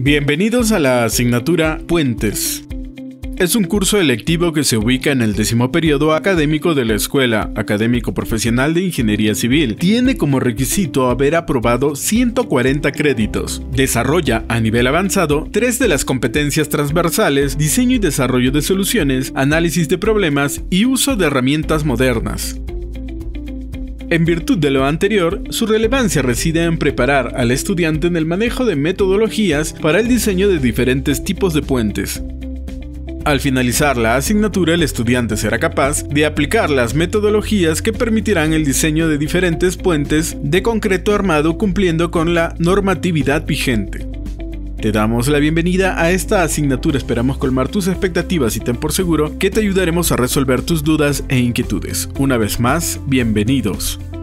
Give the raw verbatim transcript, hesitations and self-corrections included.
Bienvenidos a la asignatura Puentes. Es un curso electivo que se ubica en el décimo periodo académico de la Escuela Académico Profesional de Ingeniería Civil. Tiene como requisito haber aprobado ciento cuarenta créditos. Desarrolla a nivel avanzado tres de las competencias transversales: diseño y desarrollo de soluciones, análisis de problemas y uso de herramientas modernas. En virtud de lo anterior, su relevancia reside en preparar al estudiante en el manejo de metodologías para el diseño de diferentes tipos de puentes. Al finalizar la asignatura, el estudiante será capaz de aplicar las metodologías que permitirán el diseño de diferentes puentes de concreto armado cumpliendo con la normatividad vigente. Te damos la bienvenida a esta asignatura, esperamos colmar tus expectativas y ten por seguro que te ayudaremos a resolver tus dudas e inquietudes. Una vez más, bienvenidos.